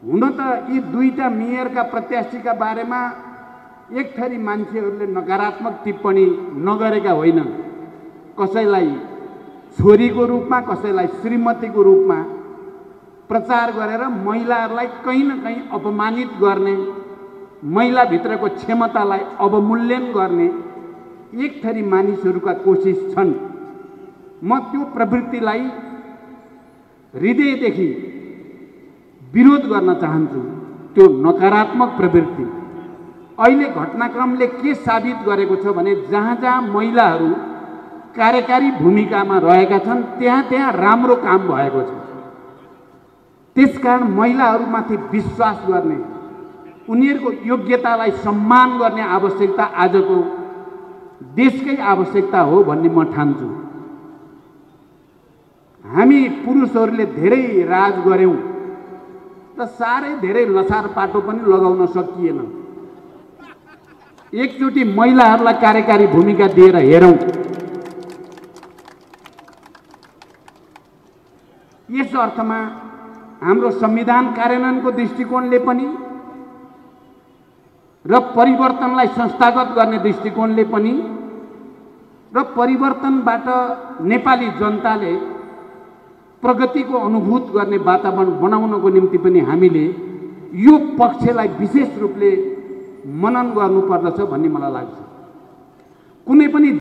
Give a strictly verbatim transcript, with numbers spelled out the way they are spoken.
हुन त यी दुईटा मेयरका प्रत्याशीका बारेमा एक थरी मान्छेहरूले नकारात्मक टिप्पणी नगरेका होइन। कसैलाई छोरीको रूपमा, कसैलाई श्रीमतीको रूपमा प्रचार गरेर महिलाहरूलाई कहीँ न कहीँ अपमानित गर्ने, महिलाभित्रको क्षमतालाई अवमूल्यन गर्ने एक थरी मानिसहरूका कोसिस छन्। म त्यो प्रवृत्तिलाई हृदयदेखि विरोध गर्न चाहन्छु। त्यो नकारात्मक प्रवृत्ति अहिले घटनाक्रमले के साबित गरेको छ भने जहाँ जहाँ महिलाहरू कार्यकारी भूमिकामा रहेका छन् त्यहाँ त्यहाँ राम्रो काम भएको छ। त्यसकारण महिलाहरूमाथि विश्वास गर्ने, उनीहरूको योग्यतालाई सम्मान गर्ने आवश्यकता आजको देशकै आवश्यकता हो भन्ने म ठान्छु। हामी पुरुषहरूले धेरै राज गर्यौं त साह्रै धेरै लसार पाटो पनि लगाउन सकिएन। एकचोटि महिलाहरूलाई कार्यकारी भूमिका दिएर हेरौं। यस अर्थमा हाम्रो संविधान कार्यान्वयनको दृष्टिकोणले पनि र परिवर्तनलाई संस्थागत गर्ने दृष्टिकोणले पनि र परिवर्तनबाट नेपाली जनताले प्रगतिको अनुभूत गर्ने वातावरण बनाउनको निम्ति पनि हामीले यो पक्षलाई विशेष रूपले मनन गर्नुपर्दछ भन्ने मलाई लाग्छ। कुनै पनि